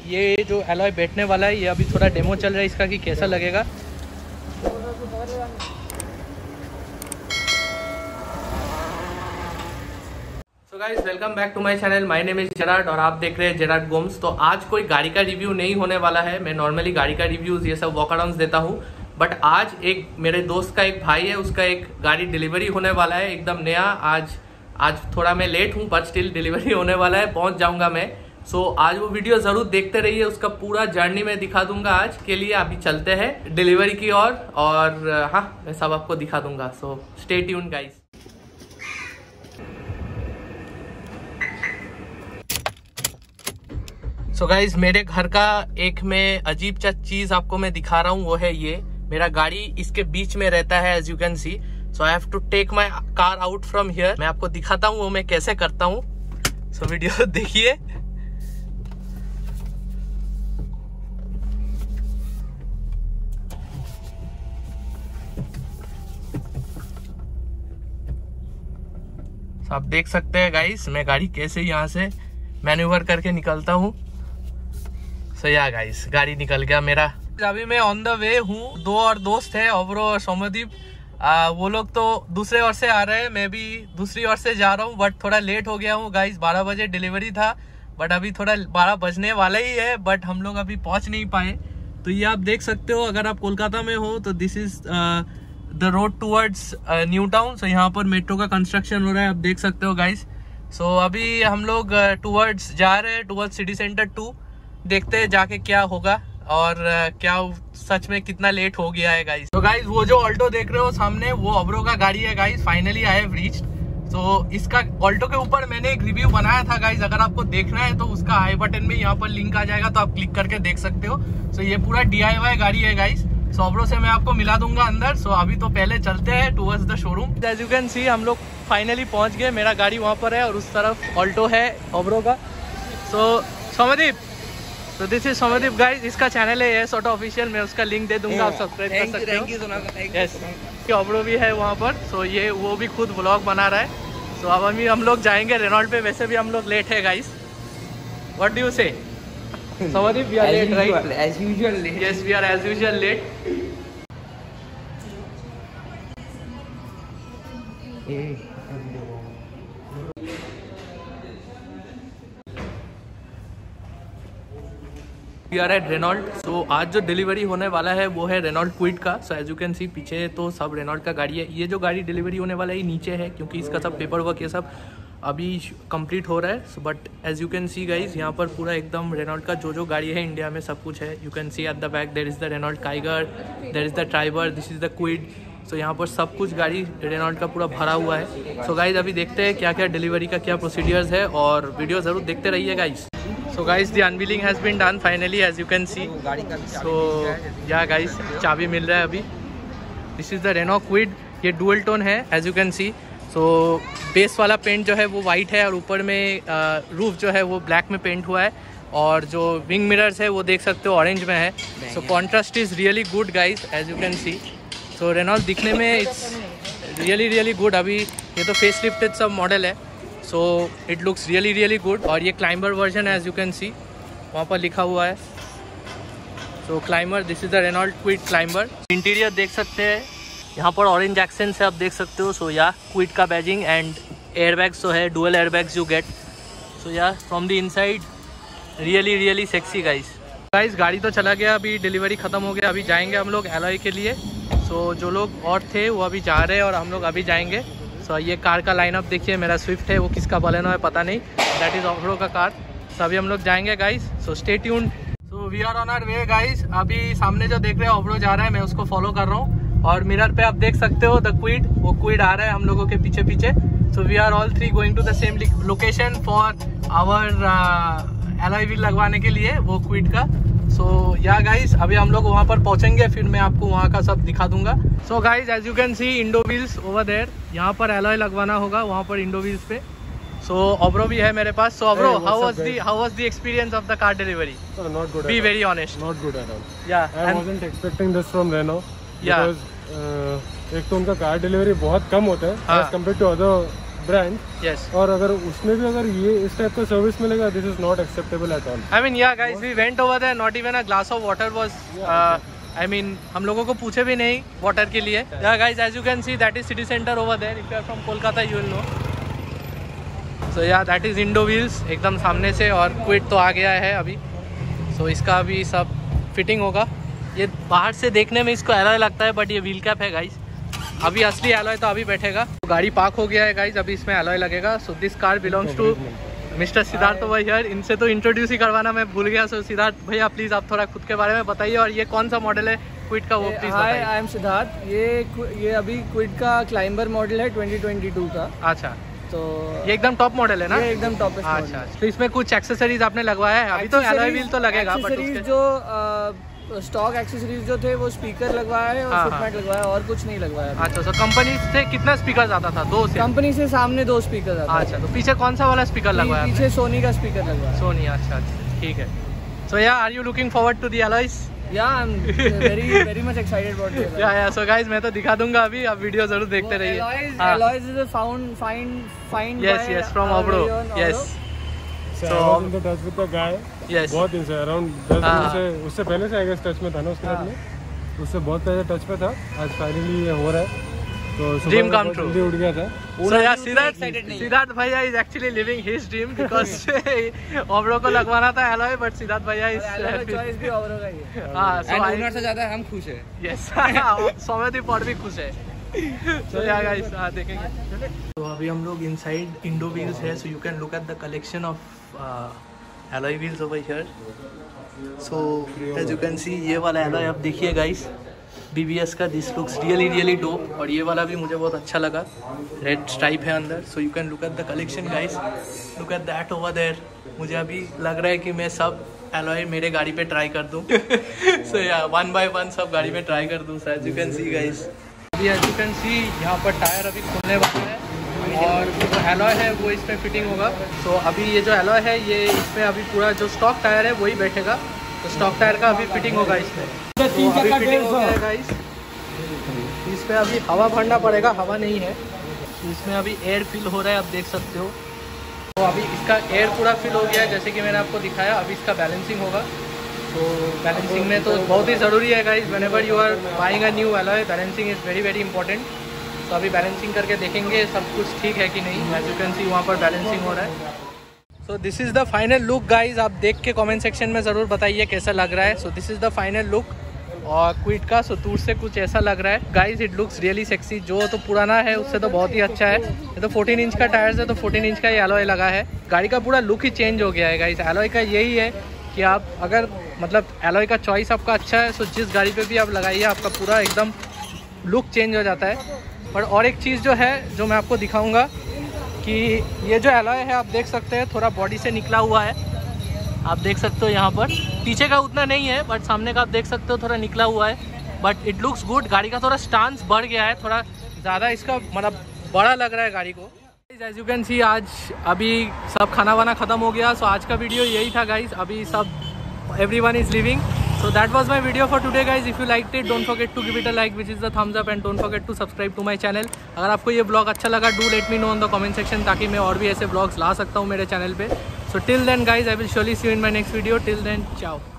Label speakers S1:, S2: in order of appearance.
S1: ये जो एलॉय बैठने वाला है ये अभी थोड़ा डेमो चल रहा है इसका कि कैसा लगेगा। So guys welcome back to my channel, my name is Jared और आप देख रहे हैं जेराड गोम्स। तो आज कोई गाड़ी का रिव्यू नहीं होने वाला है। मैं नॉर्मली गाड़ी का रिव्यूज ये सब वॉक अराउंड्स देता हूँ, बट आज एक मेरे दोस्त का एक भाई है, उसका एक गाड़ी डिलीवरी होने वाला है एकदम नया। आज थोड़ा मैं लेट हूँ बट स्टिल डिलीवरी होने वाला है, पहुंच जाऊंगा मैं। सो आज वो वीडियो जरूर देखते रहिए, उसका पूरा जर्नी मैं दिखा दूंगा आज के लिए। अभी चलते हैं डिलीवरी की ओर और हाँ मैं सब आपको दिखा दूंगा। So stay tune guys. So guys मेरे घर का एक मैं अजीब सा चीज आपको मैं दिखा रहा हूँ, वो है ये मेरा गाड़ी इसके बीच में रहता है as you can see. So I have to take my car out from here. मैं आपको दिखाता हूँ वो मैं कैसे करता हूँ। सो वीडियो देखिए। आप देख सकते हैं गाइस मैं गाड़ी कैसे यहाँ से मैन्यूवर करके निकलता हूँ। सो या गाइस गाड़ी निकल गया मेरा। अभी मैं ऑन द वे हूँ। दो और दोस्त है, ओब्रो और सौम्यदीप। वो लोग तो दूसरे ओर से आ रहे हैं, मैं भी दूसरी ओर से जा रहा हूँ, बट थोड़ा लेट हो गया हूँ गाइस। 12 बजे डिलीवरी था बट अभी थोड़ा 12 बजने वाला ही है, बट हम लोग अभी पहुँच नहीं पाए। तो ये आप देख सकते हो अगर आप कोलकाता में हो तो this is the road towards New Town. So यहाँ पर मेट्रो का कंस्ट्रक्शन हो रहा है, आप देख सकते हो गाइस। सो अभी हम लोग टूवर्ड्स जा रहे हैं, टूवर्ड्स सिटी सेंटर 2। देखते हैं जाके क्या होगा और क्या सच में कितना लेट हो गया है गाइस। तो गाइस वो जो ऑल्टो देख रहे हो सामने वो ओब्रो का गाड़ी है guys. Finally I have reached. तो इसका ऑल्टो के ऊपर मैंने एक रिव्यू बनाया था गाइस, अगर आपको देखना है तो उसका आई बटन में यहाँ पर लिंक आ जाएगा, तो आप क्लिक करके देख सकते हो। सो ये पूरा DIY गाड़ी है गाइस। सो ओब्रो से मैं आपको मिला दूंगा अंदर। सो अभी तो पहले चलते हैं towards the showroom. As you can see हम लोग फाइनली पहुंच गए। मेरा गाड़ी वहाँ पर है और उस तरफ ऑल्टो है ओब्रो का। सो सौम्यदीप, तो दिस इज सौम्यदीप गाइस। इसका चैनल है यस ऑटो ऑफिशियल, मैं उसका लिंक दे दूंगा, आप सब्सक्राइब कर सकते हो। यस ओब्रो भी है वहाँ पर। सो ये वो भी खुद व्लॉग बना रहा है। सो अब हम लोग जाएंगे रेनॉल्ट पे। वैसे भी हम लोग लेट है guys. What do you say Soumyadeep? We are late right?
S2: As usual late.
S1: Yes we are as usual late. We are at Renault. So आज जो डिलीवरी होने वाला है वो है रेनॉल्ट क्विड का। So as you can see पीछे तो सब रेनॉल्ट का गाड़ी है। ये जो गाड़ी डिलीवरी होने वाला है ये नीचे है क्योंकि इसका सब पेपर वर्क ये सब अभी कंप्लीट हो रहा है। So but as you can see guys यहाँ पर पूरा एकदम रेनॉल्ट का जो गाड़ी है इंडिया में सब कुछ है। You can see at the back there is the Renault Kiger, there is the Triber, this is the Kwid. So यहाँ पर सब कुछ गाड़ी रेनॉल्ट का पूरा भरा हुआ है। सो गाइज अभी देखते हैं क्या क्या डिलीवरी का क्या प्रोसीडियर्स है और वीडियो ज़रूर देखते रहिए guys. So guys, the unveiling has been done finally, as you can see. So yeah guys, चाबी मिल रहा है अभी। This is the Renault Kwid। ये डुअल टोन है as you can see। So base वाला पेंट जो है वो वाइट है और ऊपर में रूफ जो है वो ब्लैक में पेंट हुआ है और जो विंग मिरर्स है वो देख सकते हो ऑरेंज में है। So contrast is really good guys, as you can see। So Renault दिखने में it's really good। अभी ये तो फेस लिफ्टेड सब मॉडल है। So it looks really good. और ये climber version as you can see वहाँ पर लिखा हुआ है। So climber, this is the Renault Kwid climber. Interior देख सकते हैं यहाँ पर ऑरेंज एक्सेंट से आप देख सकते हो। सो या क्विड का बैजिंग एंड एयरबैग्स जो है dual airbags you get. So yeah from the inside really sexy guys. गाड़ी तो चला गया, अभी डिलीवरी ख़त्म हो गया। अभी जाएंगे हम लोग एलॉय के लिए। सो जो लोग और थे वो अभी जा रहे हैं और हम लोग अभी जाएंगे। सो ये कार का लाइनअप देखिए, मेरा स्विफ्ट है, वो किसका बलेनो है पता नहीं, दैट इज़ ओब्रो का कार। सो अभी हम लोग जाएंगे guys. So stay tuned. So we are on our way guys. अभी सामने जो देख रहे हो ओब्रो जा रहा है, मैं उसको फॉलो कर रहा हूँ और मिरर पे आप देख सकते हो द क्विड, वो क्विड आ रहा है हम लोगों के पीछे पीछे। So we are all three going to the same location for our alloy wheel लगवाने के लिए वो क्विड का। सो या गाइस अभी हम लोग वहाँ पर पहुँचेंगे, फिर मैं आपको वहाँ का सब दिखा दूंगा। So guys as you can see Indo wheels over there, यहाँ पर एलॉय लगवाना होगा वहाँ पर इंडो व्हील्स पे। सो ओब्रो भी है मेरे पास। सो ओब्रो, how was the experience of the car delivery?
S3: Not good.
S1: Be very honest.
S3: Not good at all.
S1: Yeah.
S3: I wasn't expecting this from Renault.
S1: Yeah.
S3: Because एक तो उनका कार डिलीवरी बहुत कम होता है as compared to other brand,
S1: Yes.
S3: और अगर उसमें भी अगर ये इस टाइप का सर्विस मिलेगा, this is not acceptable at all.
S1: I mean, yeah, guys, we went over there. Not even a glass of water was. I mean, हम लोगों को पूछे भी नहीं वाटर के लिए. Yeah, guys, as you can see, that is city center over there. If you are from Kolkata, you will know. So yeah, that is Indo Wheels, एकदम सामने से, और क्विड तो आ गया है अभी. So इसका अभी सब फिटिंग होगा. ये बाहर से देखने में इसको एलॉय लगता है, बट ये व्हील कैप है गाइस. अभी असली एलॉय तो अभी बैठेगा. तो गाड़ी पार्क हो गया है गाइस, अभी इसमें एलॉय लगेगा. So this car belongs to mister Siddharth over here. इनसे तो इंट्रोड्यूस ही करवाना मैं भूल गया. सो सिद्धार्थ भैया, प्लीज आप थोड़ा खुद के बारे में बताइए, और ये कौन सा मॉडल है क्विड का, वो प्लीज बताइए.
S2: I am Siddharth. ये अभी क्विड का क्लाइंबर मॉडल है 2022 का.
S1: अच्छा,
S2: तो
S1: ये एकदम टॉप मॉडल है ना?
S2: ये एकदम टॉप.
S1: अच्छा, तो इसमें कुछ एक्सेसरीज आपने लगवाया है? अभी तो एलॉय व्हील तो लगेगा, बट उसके
S2: जो स्टॉक एक्सेसरीज जो थे वो स्पीकर लगवाया है और फुटमैट लगवाया है, और कुछ नहीं लगवाया.
S1: अच्छा, तो कंपनी से कितना स्पीकर आता था? 2 से?
S2: कंपनी से सामने 2 स्पीकर आता.
S1: अच्छा, तो पीछे कौन सा वाला स्पीकर लगवाया?
S2: पीछे सोनी का स्पीकर लगवाया.
S1: सोनी. अच्छा, ठीक है. So yeah, are you looking forward to the alloys?
S2: Yeah I am very much excited about this.
S1: Yeah so guys, मैं तो दिखा दूंगा अभी, आप वीडियो जरूर देखते रहिए.
S2: Alloys is find
S1: yes from ऑब्रो. Yes.
S3: So I was in the touch with the guy.
S1: Yes.
S3: बहुत दिन से, अराउंड 10 दिन से, उससे पहले से आई गेस टच में था ना उसके साथ में. उससे बहुत पहले टच पे था. आज फाइनली ये हो रहा है. तो
S1: Dream come true.
S3: जल्दी उठ गया था.
S1: So yeah, सिद्धार्थ भैया is actually living his dream because ऑब्रो को लगवाना था एलॉय, बट सिद्धार्थ भैया इस
S2: चॉइस भी ऑब्रो का ही है.
S1: हां, सो
S2: ओनर से ज्यादा हम खुश है.
S1: यस. सौम्यदीप पॉट भी खुश है. So yeah guys, देखेंगे. तो अभी हम लोग इनसाइड इंडो व्हील्स है. So you can look at the collection of alloy wheels over here. So as you can see, ये वाला एलॉय आप देखिए गाइस, BBS का. This looks really dope. और ये वाला भी मुझे बहुत अच्छा लगा, रेड स्ट्राइप है अंदर. So you can look at the collection guys. Look at that over there. मुझे अभी लग रहा है कि मैं सब एलॉय मेरे गाड़ी पे ट्राई कर दूँ. सो या, 1 by 1 सब गाड़ी में ट्राई कर दूँ. As you can see guys, अभी एज यू कैन सी यहाँ पर टायर अभी खुलने वाला है, और जो एलॉय है वो इसमें फिटिंग होगा. तो अभी ये जो एलॉय है, ये इसमें अभी पूरा जो स्टॉक टायर है वही बैठेगा. तो स्टॉक टायर का अभी फिटिंग होगा इसमें. तो अभी फिटिंग हो गया है गाइस. इसमें अभी हवा भरना पड़ेगा, हवा नहीं है. इसमें अभी एयर फिल हो रहा है, आप देख सकते हो. तो अभी इसका एयर पूरा फिल हो गया है, जैसे कि मैंने आपको दिखाया. अभी इसका बैलेंसिंग होगा. तो बैलेंसिंग में तो बहुत ही ज़रूरी है guys. Whenever you are buying a new alloy, balancing is very important. तो अभी बैलेंसिंग करके देखेंगे सब कुछ ठीक है कि नहीं. एज यू कैन सी वहाँ पर बैलेंसिंग हो रहा है. So this is the final look guys. आप देख के कमेंट सेक्शन में ज़रूर बताइए कैसा लग रहा है. So this is the final look और क्विड का. सो दूर से कुछ ऐसा लग रहा है guys. It looks really sexy. जो तो पुराना है उससे तो बहुत ही अच्छा है. ये तो 14 इंच का टायर्स है, तो 14 इंच का ही एलॉय लगा है. गाड़ी का पूरा लुक ही चेंज हो गया है गाइज. एलॉय का यही है कि आप अगर मतलब एलॉय का चॉइस आपका अच्छा है, सो जिस गाड़ी पे भी आप लगाइए, आपका पूरा एकदम लुक चेंज हो जाता है. और एक चीज़ जो है, जो मैं आपको दिखाऊंगा, कि ये जो एलॉय है आप देख सकते हैं थोड़ा बॉडी से निकला हुआ है. आप देख सकते हो यहाँ पर. पीछे का उतना नहीं है, बट सामने का आप देख सकते हो थोड़ा निकला हुआ है. But it looks good. गाड़ी का थोड़ा स्टांस बढ़ गया है, थोड़ा ज़्यादा इसका मतलब बड़ा लग रहा है गाड़ी को. एज यू कैन सी, आज अभी सब खाना वाना ख़त्म हो गया. सो आज का वीडियो यही था गाइज. अभी सब everyone is leaving. So that was my video for today guys. If you liked it, don't forget to give it a like, which is the thumbs up, and don't forget to subscribe to my channel. अगर आपको ये blog अच्छा लगा, do let me know in the comment section, ताकि मैं और भी ऐसे ब्लॉग्स ला सकता हूँ मेरे चैनल पे. So till then guys, I will surely see you in my next video. Till then, ciao.